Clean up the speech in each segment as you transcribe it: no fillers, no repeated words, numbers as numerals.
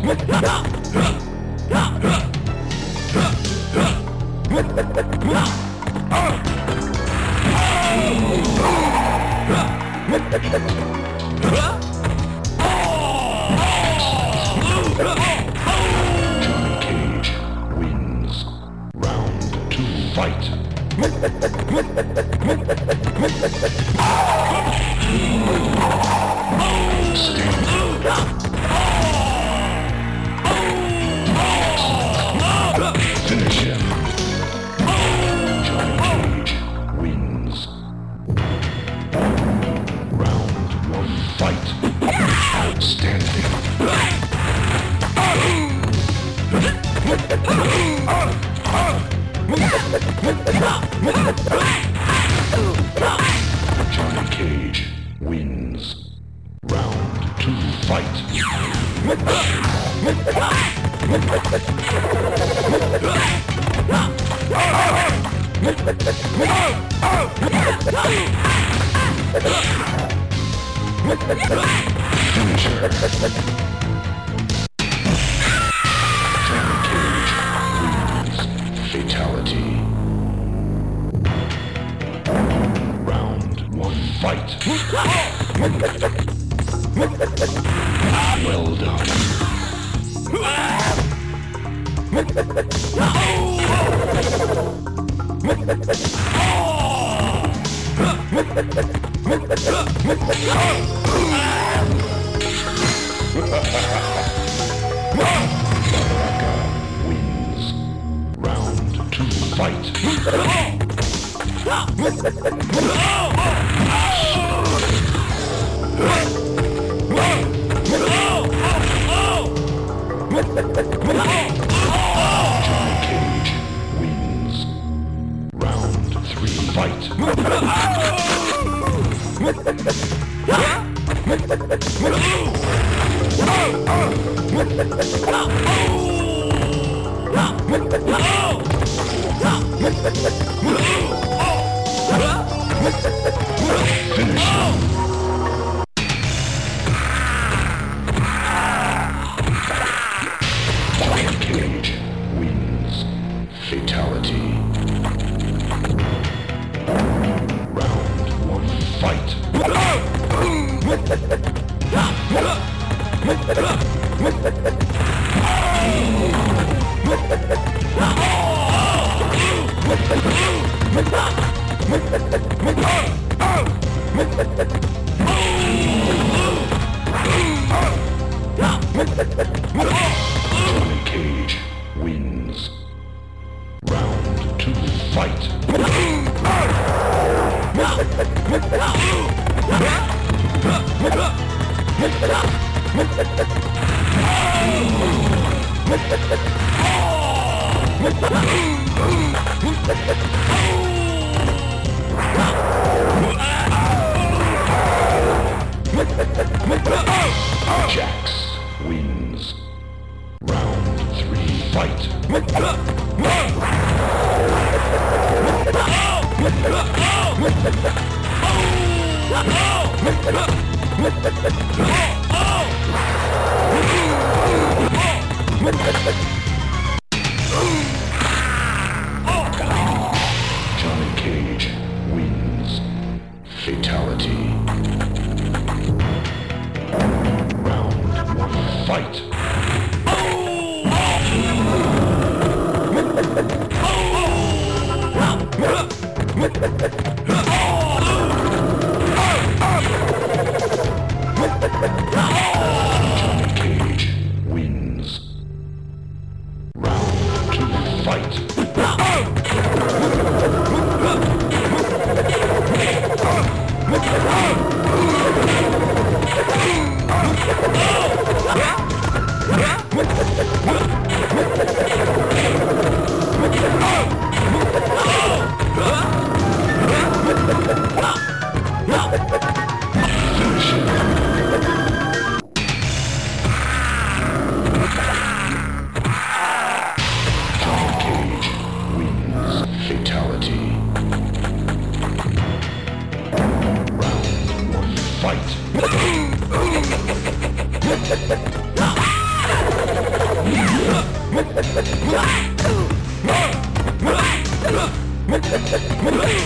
Fight!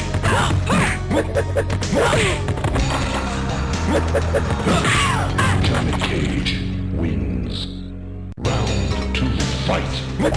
Johnny Cage wins. Round 2, fight.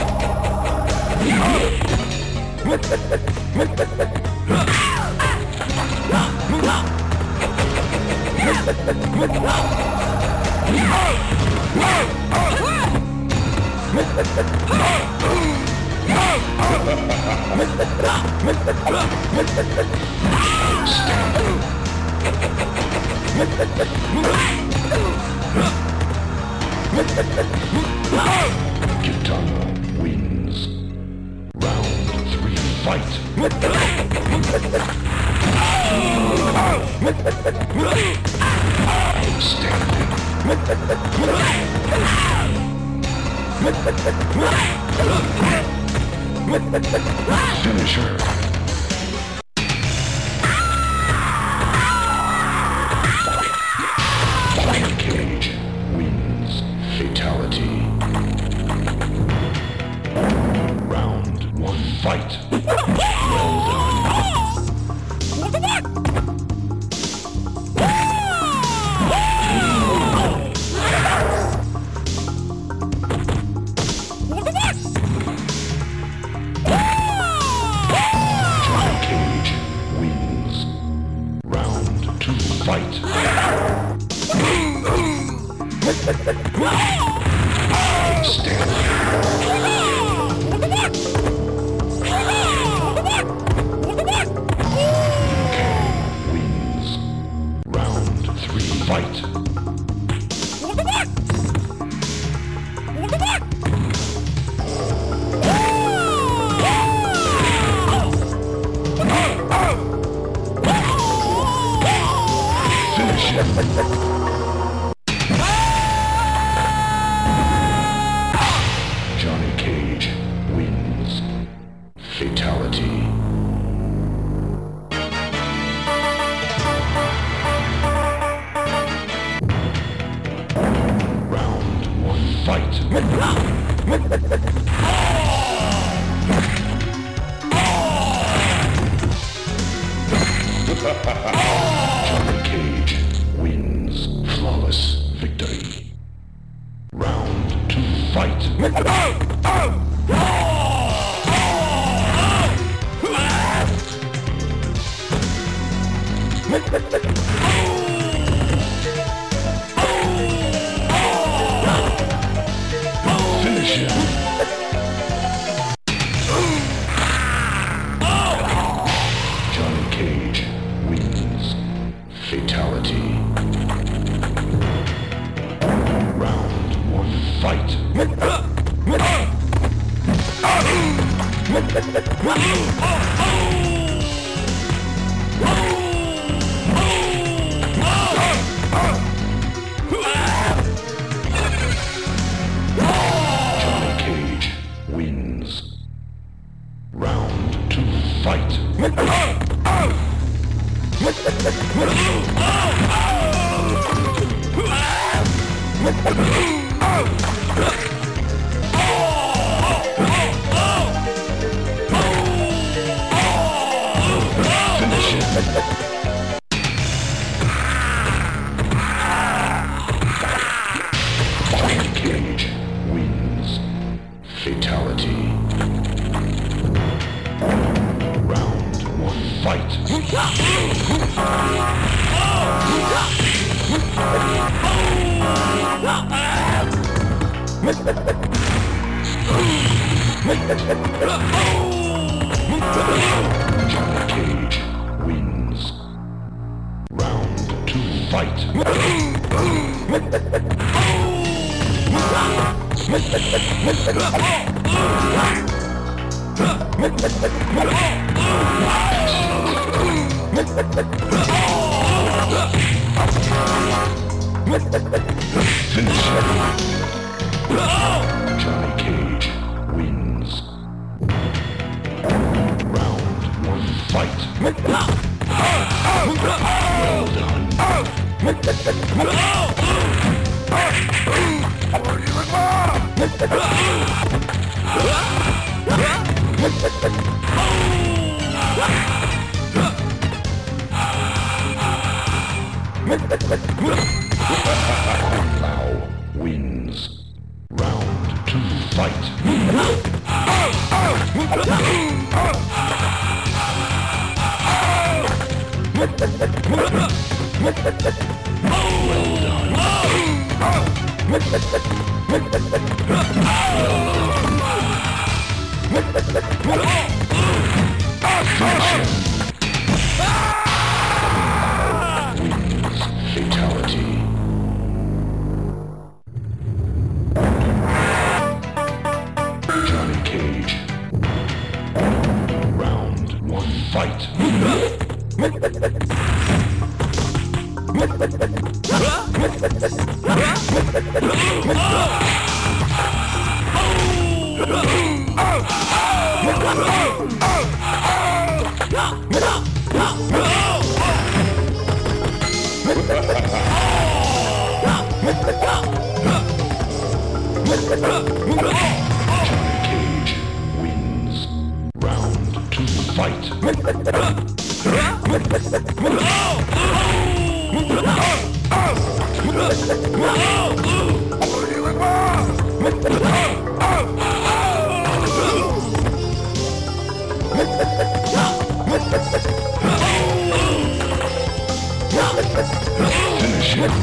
Kitana wins. Round 3, fight. Outstanding. Finisher. Johnny Cage wins. Fatality. Round 1, fight. Well done. Johnny Cage wins. Round 2, fight. Outstanding. Wins. Round 3, fight. Finish him. Johnny Cage wins. Fatality. Round 1, fight. Johnny Cage wins. Flawless victory. Round 2, fight. Finish him. Johnny Cage wins. Fatality. Round 1, fight. Johnny Cage wins. Round 2, fight. Finish him. Johnny Cage wins. Fatality. Round 1, fight. Johnny Cage wins. Round 2, fight. Finish him. Johnny Cage wins. Round 1, fight. Well done. Fatality. Johnny Cage. Round one, fight. Johnny Cage wins. Round two, fight. Finish him.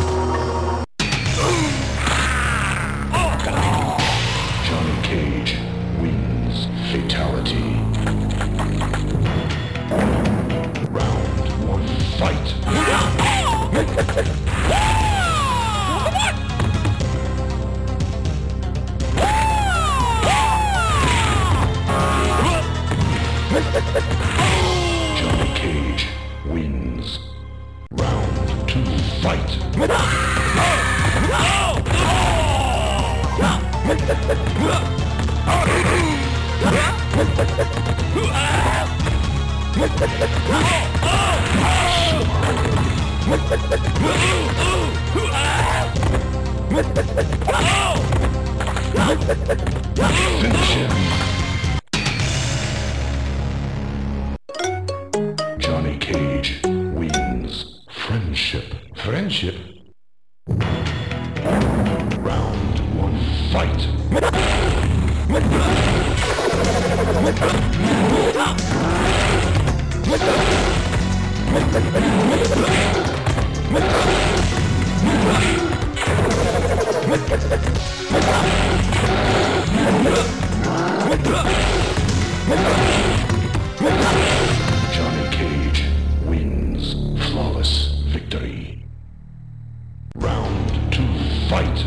Johnny Cage wins. Fatality. Round one, fight. Johnny Cage wins. Round two, fight. Finish him. Johnny Cage wins. Friendship. Friendship? Round one, fight. Johnny Cage wins. Flawless victory. Round two, fight.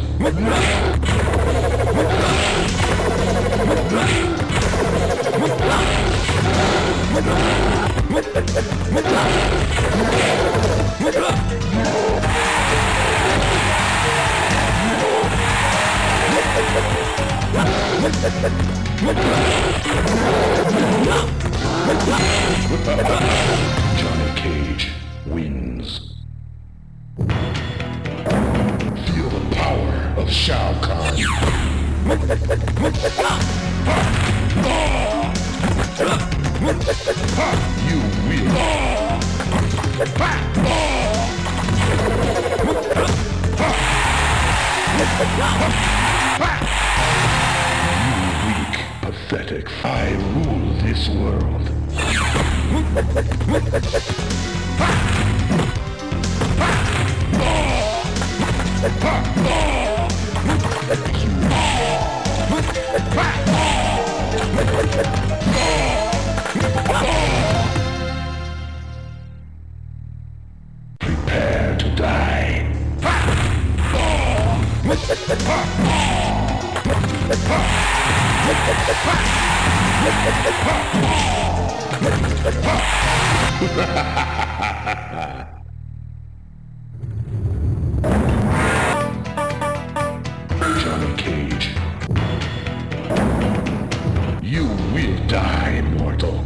Johnny Cage wins. Feel the power of Shao Kahn. You will. You weak, pathetic. I rule this world. Prepare to die. Johnny Cage. You will die, mortal.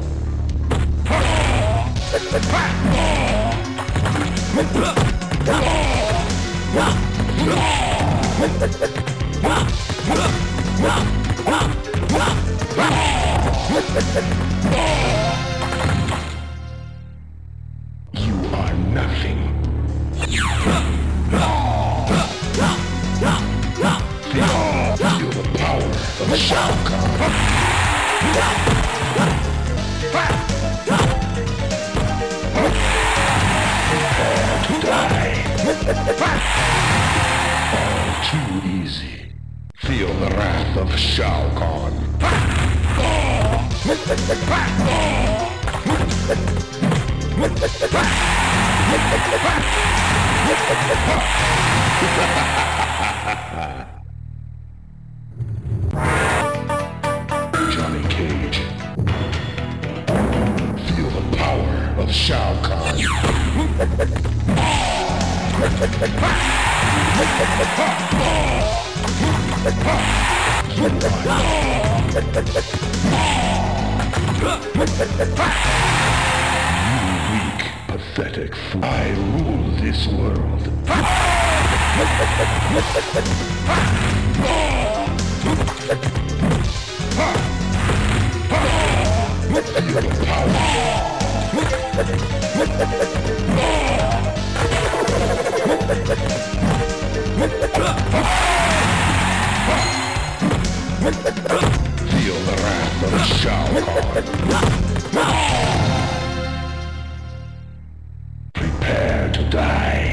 You are nothing. Feel the power of Shao Kahn. All too easy. Feel the wrath of Shao Kahn. Johnny Cage. Feel the power of Shao Kahn. You weak, pathetic fool. I rule this world. Feel the power. Feel the wrath of Shao Kahn. Prepare to die.